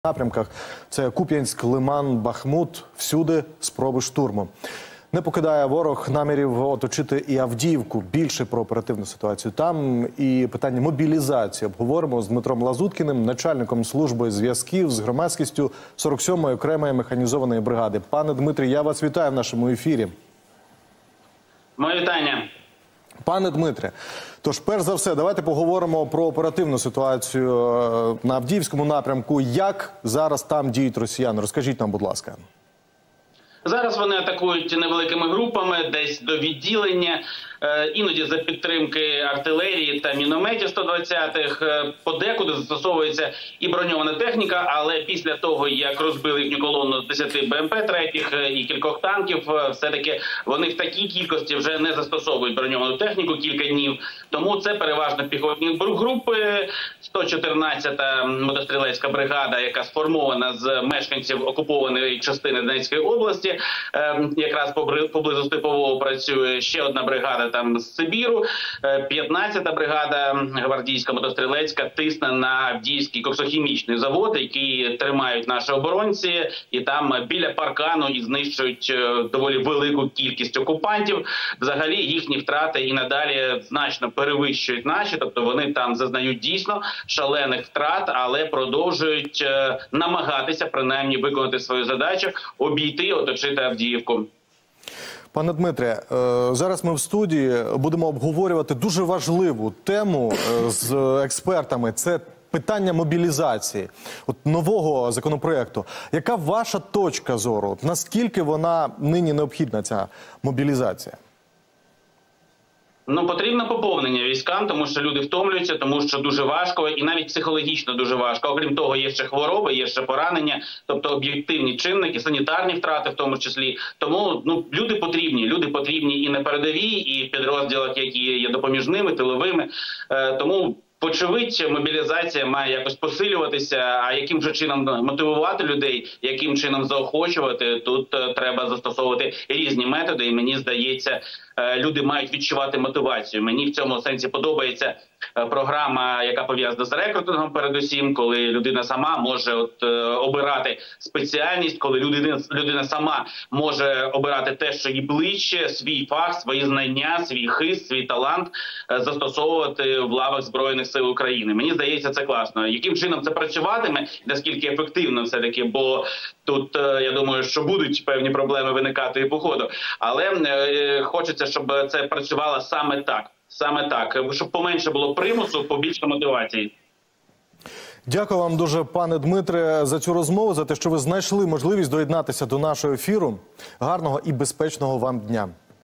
напрямках. Це Куп'янськ, Лиман, Бахмут. Всюди спроби штурму. Не покидає ворог намірів оточити і Авдіївку. Більше про оперативну ситуацію там і питання мобілізації обговоримо з Дмитром Лазуткіним, начальником служби зв'язків з громадськістю 47-ї окремої механізованої бригади. Пане Дмитрі, я вас вітаю в нашому ефірі. Моє вітання. Пане Дмитре, тож, перш за все, давайте поговоримо про оперативну ситуацію на Авдіївському напрямку. Як зараз там діють росіяни? Розкажіть нам, будь ласка. Зараз вони атакують невеликими групами, десь до відділення, іноді за підтримки артилерії та мінометів 120-х. Подекуди застосовується і броньована техніка, але після того, як розбили їхню колону з 10 БМП-3 і кількох танків, все-таки вони в такій кількості вже не застосовують броньовану техніку кілька днів. Тому це переважно піхотні групи. 114-та мотострілецька бригада, яка сформована з мешканців окупованої частини Донецької області, якраз поблизу Степового працює. Ще одна бригада там з Сибіру. 15-та бригада гвардійська мотострілецька тисне на Авдіївський коксохімічний завод, який тримають наші оборонці, і там біля паркану і знищують доволі велику кількість окупантів. Взагалі їхні втрати і надалі значно перевищують наші, тобто вони там зазнають дійсно шалених втрат, але продовжують намагатися принаймні виконати свою задачу, обійти, оточити Авдіївку. Пане Дмитре, зараз ми в студії будемо обговорювати дуже важливу тему з експертами. Це питання мобілізації, нового законопроекту. Яка ваша точка зору? Наскільки вона нині необхідна, ця мобілізація? Потрібно поповнення військам, тому що люди втомлюються, тому що дуже важко і навіть психологічно дуже важко. Окрім того, є ще хвороби, є ще поранення, тобто об'єктивні чинники, санітарні втрати в тому числі. Тому люди потрібні і на передовій, і в підрозділах, які є допоміжними, тиловими. Тому очевидь, мобілізація має якось посилюватися, а яким же чином мотивувати людей, яким чином заохочувати, тут треба застосовувати різні методи, і мені здається, люди мають відчувати мотивацію. Мені в цьому сенсі подобається програма, яка пов'язана з рекрутингом передусім, коли людина сама може обирати спеціальність, коли людина сама може обирати те, що їй ближче, свій фах, свої знання, свій хист, свій талант застосовувати в лавах Збройних сил України. Мені здається, це класно. Яким чином це працюватиме, наскільки ефективно все-таки, бо тут, я думаю, що будуть певні проблеми виникати і по ходу. Але хочеться, щоб це працювало саме так, щоб поменше було примусу, побільше мотивації. Дякую вам дуже, пане Дмитре, за цю розмову, за те, що ви знайшли можливість доєднатися до нашого ефіру. Гарного і безпечного вам дня.